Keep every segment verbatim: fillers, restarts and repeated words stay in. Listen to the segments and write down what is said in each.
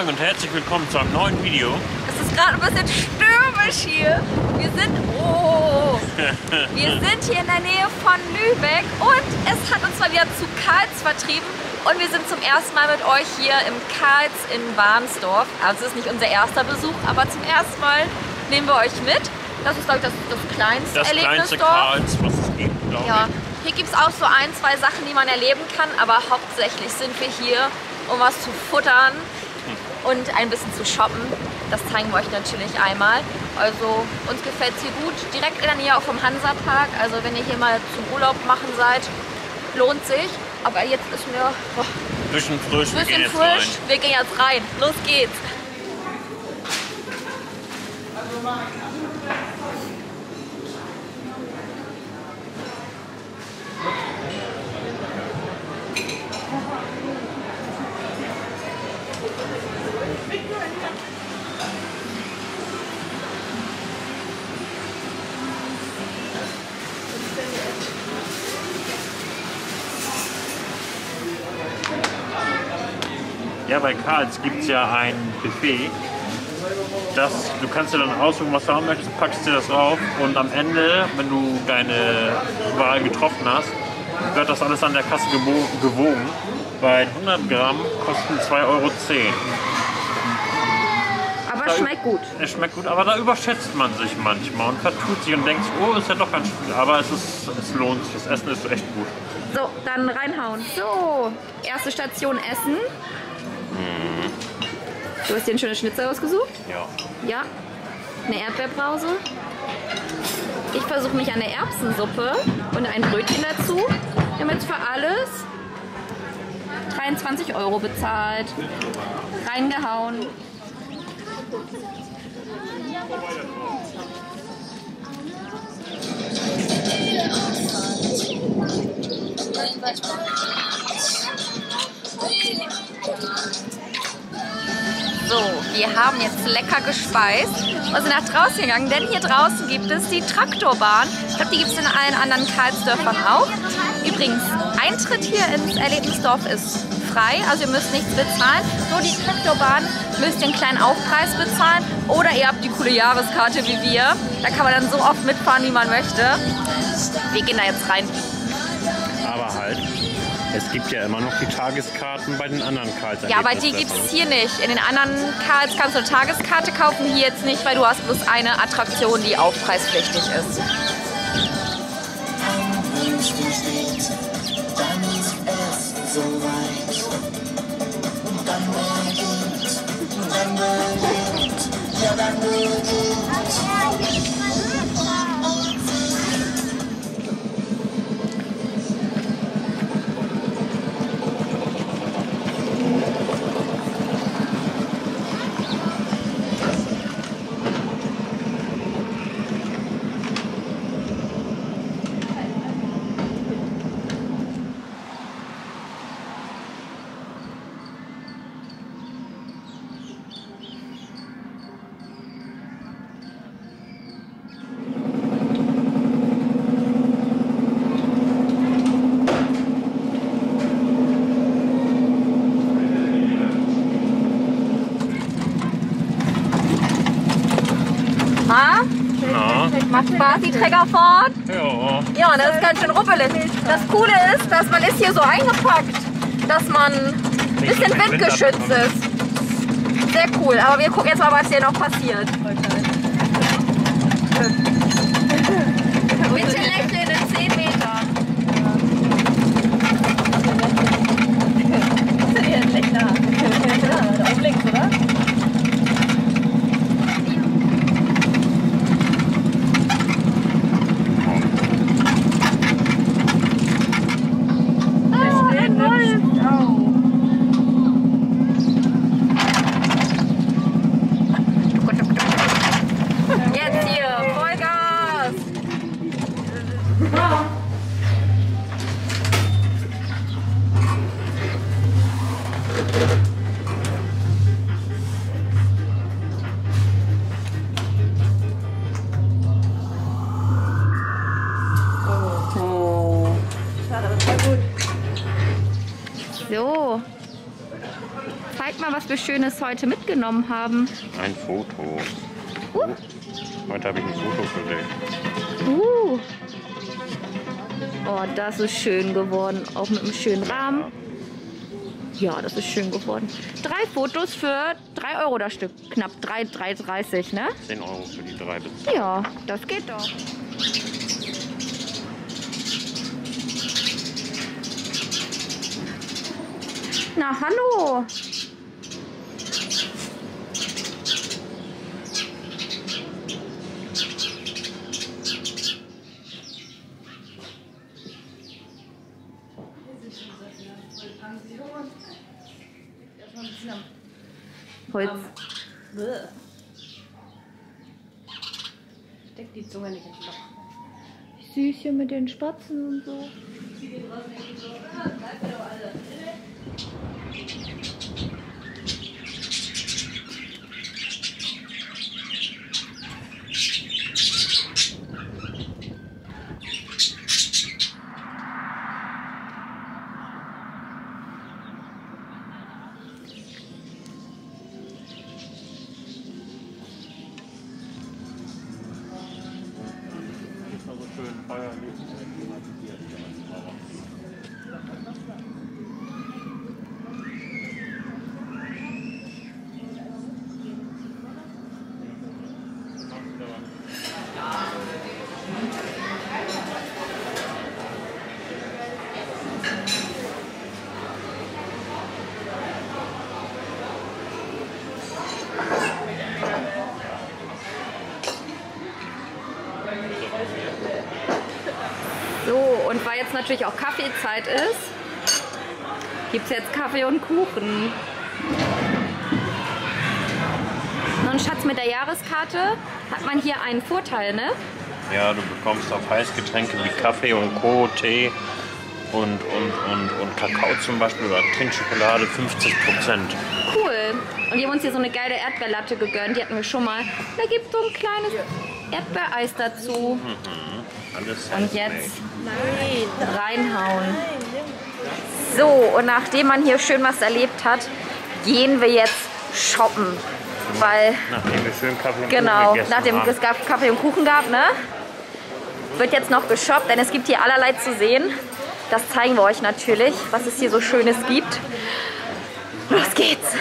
Morgen und herzlich willkommen zu einem neuen Video. Es ist gerade ein bisschen stürmisch hier. Wir sind, oh, wir sind hier in der Nähe von Lübeck und es hat uns mal wieder zu Karls vertrieben. Und wir sind zum ersten Mal mit euch hier im Karls in Warnsdorf. Also es ist nicht unser erster Besuch, aber zum ersten Mal nehmen wir euch mit. Das ist, glaube ich, das, das kleinste Das kleinste Erlebnisdorf. Karls, was es gibt, glaube Ja. ich. Hier gibt es auch so ein, zwei Sachen, die man erleben kann, aber hauptsächlich sind wir hier, um was zu futtern und ein bisschen zu shoppen. Das zeigen wir euch natürlich einmal. Also uns gefällt es hier gut, direkt in der Nähe auch vom Hansapark. Also wenn ihr hier mal zum Urlaub machen seid, lohnt sich. Aber jetzt ist mir oh, Bisschen frisch, wir gehen bisschen jetzt frisch. rein. Wir gehen jetzt rein. Los geht's. Ja, bei Karls gibt es ja ein Buffet. Das, du kannst dir dann aussuchen, was du haben möchtest, packst dir das drauf und am Ende, wenn du deine Wahl getroffen hast, wird das alles an der Kasse gebo- gewogen. Bei hundert Gramm kosten zwei Euro zehn. Aber es schmeckt gut. Es schmeckt gut, aber da überschätzt man sich manchmal und vertut sich und denkt, oh, ist ja doch ganz viel. Aber es, ist, es lohnt sich, das Essen ist echt gut. So, dann reinhauen. So, erste Station Essen. Du hast dir ein schönes Schnitzel ausgesucht? Ja. Ja. Eine Erdbeerbrause. Ich versuche mich an der Erbsensuppe und ein Brötchen dazu. Wir haben jetzt für alles dreiundzwanzig Euro bezahlt. Reingehauen. So, wir haben jetzt lecker gespeist und sind nach draußen gegangen, denn hier draußen gibt es die Traktorbahn. Ich glaube, die gibt es in allen anderen Karlsdörfern auch. Übrigens, Eintritt hier ins Erlebnisdorf ist frei, also ihr müsst nichts bezahlen. Nur die Traktorbahn müsst ihr einen kleinen Aufpreis bezahlen oder ihr habt die coole Jahreskarte wie wir. Da kann man dann so oft mitfahren, wie man möchte. Wir gehen da jetzt rein. Aber halt, es gibt ja immer noch die Tageskarten bei den anderen Karls. Ja, aber die gibt es hier nicht. In den anderen Karls kannst du eine Tageskarte kaufen, hier jetzt nicht, weil du hast bloß eine Attraktion, die aufpreispflichtig ist. Na? Macht Spaß, die Trecker fort? Ja. Ja, das ist ganz schön ruppelig. Das Coole ist, dass man ist hier so eingepackt, dass man ein bisschen windgeschützt ist. Sehr cool, aber wir gucken jetzt mal, was hier noch passiert. Bitte lächeln in zehn Metern. Was ist denn hier ein Lichter? Da oben links, oder? Zeig mal, was wir Schönes heute mitgenommen haben. Ein Foto. Uh. Heute habe ich ein Foto für dich. Uh. Oh, das ist schön geworden. Auch mit einem schönen Rahmen. Ja, das ist schön geworden. Drei Fotos für drei Euro das Stück. Knapp drei, drei dreißig, ne? zehn Euro für die drei bis. Ja, das geht doch. Na, hallo. Holz. Steck die Zunge nicht ins Loch. Süß hier mit den Spatzen und so. Schön Feuer. So, und weil jetzt natürlich auch Kaffeezeit ist, gibt es jetzt Kaffee und Kuchen. Und Schatz, mit der Jahreskarte hat man hier einen Vorteil, ne? Ja, du bekommst auf Heißgetränke wie Kaffee und Co., Tee und, und, und, und Kakao zum Beispiel oder Trinkschokolade fünfzig Prozent. Cool. Und die haben uns hier so eine geile Erdbeerlatte gegönnt, die hatten wir schon mal. Da gibt es so ein kleines Erdbeereis dazu. Mhm. Alles Und jetzt Nein. reinhauen. So, und nachdem man hier schön was erlebt hat, gehen wir jetzt shoppen. Weil, nachdem wir schön Kaffee und genau, Kuchen gegessen nachdem haben. es gab Kaffee und Kuchen gab, ne? Wird jetzt noch geshoppt, denn es gibt hier allerlei zu sehen. Das zeigen wir euch natürlich, was es hier so Schönes gibt. Los geht's!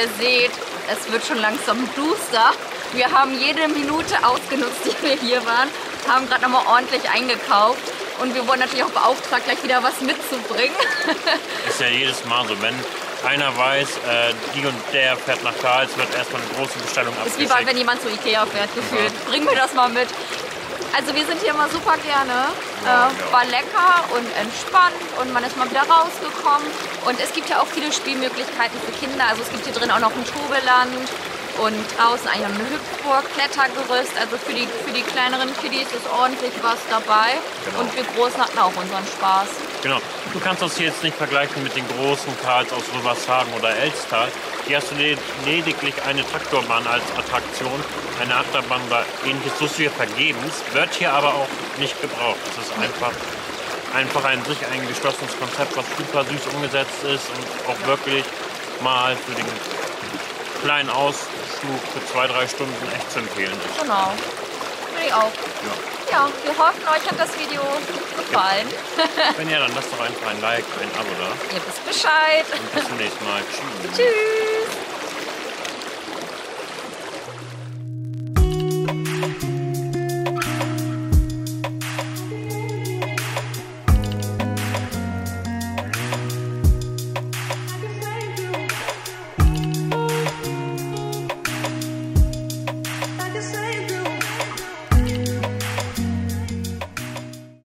ihr seht, es wird schon langsam duster. Wir haben jede Minute ausgenutzt, die wir hier waren, haben gerade nochmal ordentlich eingekauft und wir wurden natürlich auch beauftragt, gleich wieder was mitzubringen. Ist ja jedes Mal so, wenn einer weiß, äh, die und der fährt nach Karls, wird erstmal eine große Bestellung abgeschickt. Ist wie bei, wenn jemand zu Ikea fährt, gefühlt. Ja. Bring mir das mal mit. Also wir sind hier immer super gerne. Ja, äh, ja. War lecker und entspannt und man ist mal wieder rausgekommen. Und es gibt ja auch viele Spielmöglichkeiten für Kinder. Also es gibt hier drin auch noch ein Tobeland und draußen eigentlich noch eine Hüpfburg, Klettergerüst. Also für die, für die kleineren Kiddies ist ordentlich was dabei. Genau. Und wir Großen hatten auch unseren Spaß. Genau. Du kannst das hier jetzt nicht vergleichen mit den großen Karls aus Rübershagen oder Elstal. Hier hast du lediglich eine Traktorbahn als Attraktion, eine Achterbahn oder ähnliches. So ist hier vergebens, wird hier aber auch nicht gebraucht. Es ist einfach, einfach ein sich ein geschlossenes Konzept, was super süß umgesetzt ist und auch wirklich mal für den kleinen Ausflug für zwei, drei Stunden echt zu empfehlen ist. Genau. Finde ich auch. Ja. Ja, wir hoffen, euch hat das Video gefallen. Wenn ja, dann lasst doch einfach ein Like, ein Abo da. Ihr wisst Bescheid. Und bis zum nächsten Mal. Tschüss. Tschüss.